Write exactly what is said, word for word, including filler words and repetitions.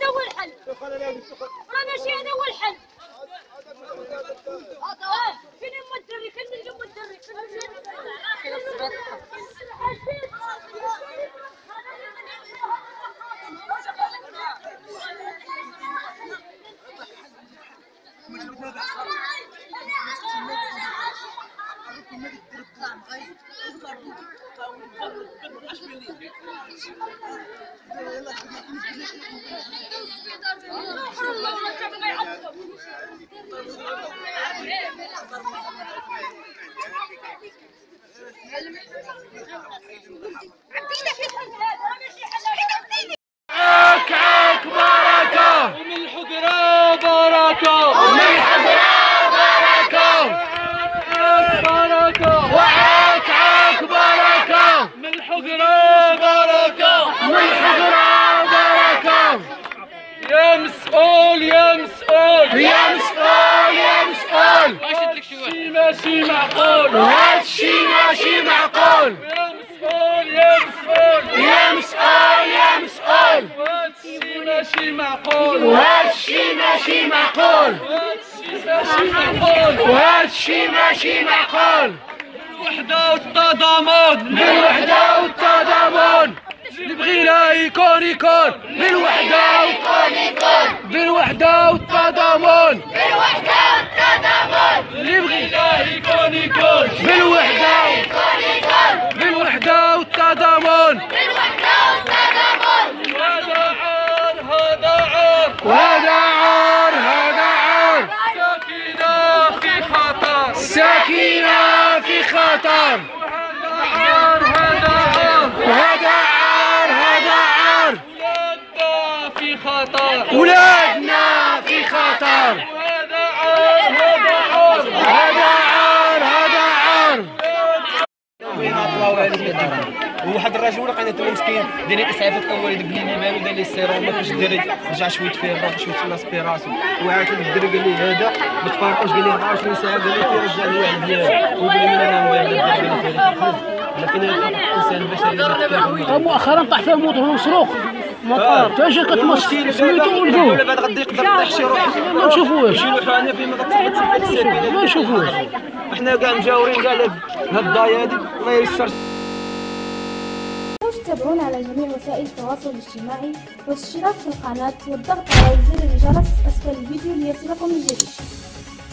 هذا هو الحل، راه ماشي هذا هو الحل. فين ام الدري؟ خلي نجيب الدري، عاك عاك بركة ومن الحقرة بركة ومن الحقرة بركة بركة وعاك عاك بركة من الحقرة بركة من الحقرة بركة. يا مسؤول يا مسؤول يا مسؤول يا مسؤول هادشي ماشي معقول هادشي ماشي معقول. يا مسؤول يا مسؤول يا مسؤول يا مسؤول هادشي ماشي معقول وهادشي ماشي معقول وهادشي ماشي معقول وهادشي ماشي معقول. بالوحدة والتضامن بالوحدة والتضامن اللي بغينا يكون يكون بالوحدة ويكون يكون بالوحدة والتضامن بالوحدة والتضامن اللي بغينا يكون يكون بالوحدة ويكون يكون بالوحدة والتضامن بالوحدة والتضامن. هذا عار هذا عار وهذا عار هذا عار. ساكنة في خطر ساكنة في خطر. هذا عار هذا عار وهذا عار هذا عار. ولادنا في خطر ولادنا في خطر. هذا عار هذا عار هذا عار هذا عار. وواحد الرجل لقينا تو مسكين داير الاسعافات الاوليه داك اللي مالو داير ليه السيروم ما كانش الدري رجع شويه فيه الروح شويه في لاسبيراسيون وعاود الدري قال لي هذا ما تفارقوش قال لي أربعة وعشرين ساعه قال لي تيرجع لي واحد ديالو ويقول لي انا نبغي لكن الانسان بشري. مؤخرا طاح فيه موطور مسروق مطار تاجي كتمص سميتو والجو بعد غادي يقدر يطيح شي روح ما نشوفوهش شي لوحه هنا فين ما كتثبت السبيل ما نشوفوهش. حنا كاع مجاورين كاع هاد الضايا هادي الله ييسر. تابعونا على جميع وسائل التواصل الاجتماعي والاشتراك في القناة والضغط على زر الجرس أسفل الفيديو ليصلكم الجديد.